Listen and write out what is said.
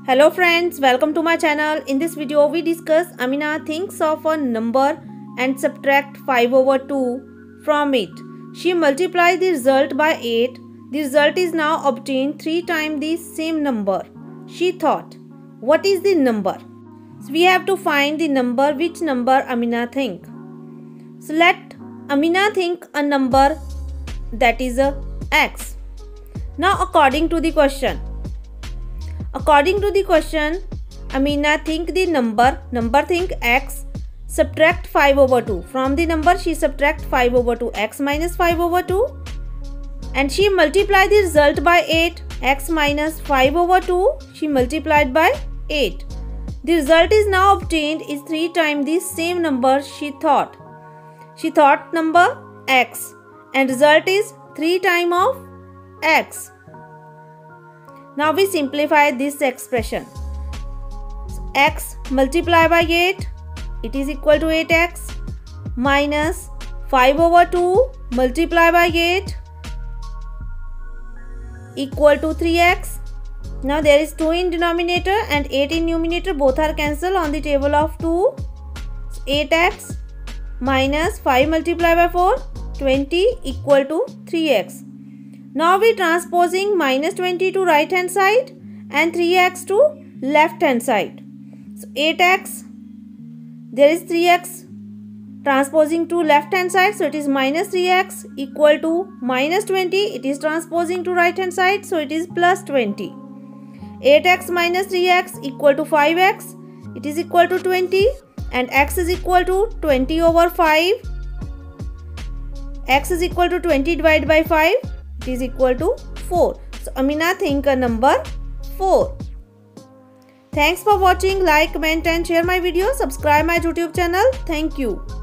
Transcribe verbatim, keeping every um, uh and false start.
Hello friends, welcome to my channel. In this video we discuss Amina thinks of a number and subtract five over two from it. She multiplied the result by eight. The result is now obtained three times the same number. She thought, what is the number? So we have to find the number which number Amina think. So let Amina think a number that is a x. Now according to the question, According to the question, Amina think the number, number think x, subtract five over two. From the number she subtract five over two, x minus five over two, and she multiply the result by eight, x minus five over two, she multiplied by eight. The result is now obtained is three times the same number she thought. She thought number x and result is three times of x. Now we simplify this expression. X multiplied by eight, it is equal to eight x minus five over two multiplied by eight equal to three x. Now there is two in denominator and eight in numerator, both are cancelled on the table of two. eight x minus five multiplied by four, twenty equal to three x. Now we transposing minus twenty to right hand side and three x to left hand side. So eight x, there is three x transposing to left hand side, so it is minus three x equal to minus twenty, it is transposing to right hand side, so it is plus twenty. eight x minus three x equal to five x, it is equal to twenty, and x is equal to twenty over five. X is equal to twenty divided by five, it is equal to four. So Amina think a number four. Thanks for watching. Like, comment and share my video. Subscribe my YouTube channel. Thank you.